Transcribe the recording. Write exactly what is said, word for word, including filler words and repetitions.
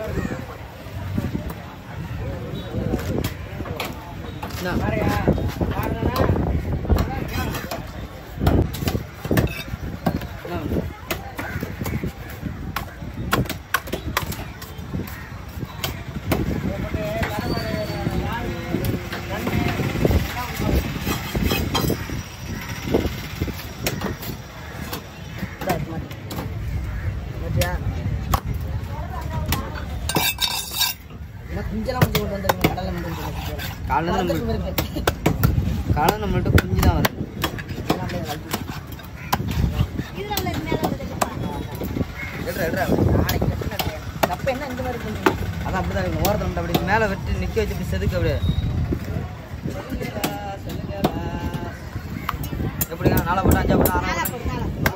காலை நம்மள்ட்ட குஞ்சு தான் வருது. அதான் அப்படிதான் இருக்கும். ஓரத்தில் அப்படி மேலே வெட்டி நிற்க வச்சு செதுக்கு அப்படியே எப்படிங்க நாளை போட்டு அஞ்சா போட்டு ஆறாம்